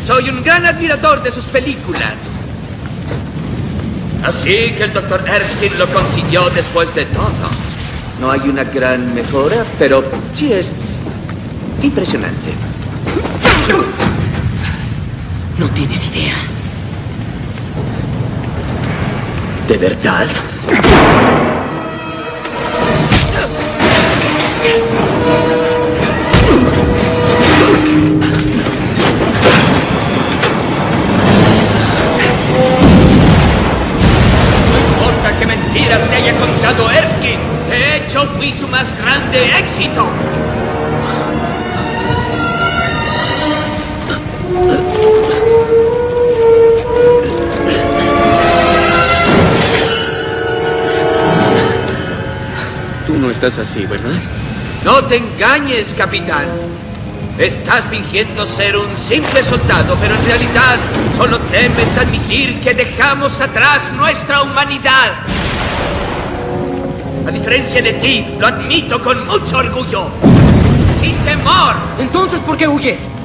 Soy un gran admirador de sus películas. Así que el Dr. Erskine lo consiguió después de todo. No hay una gran mejora, pero sí es impresionante. No tienes idea. ¿De verdad? ¿Qué mentiras te haya contado Erskine? De hecho, fui su más grande éxito. Tú no estás así, ¿verdad? No te engañes, capitán. Estás fingiendo ser un simple soldado, pero en realidad solo temes admitir que dejamos atrás nuestra humanidad. A diferencia de ti, lo admito con mucho orgullo. Sin temor. Entonces, ¿por qué huyes?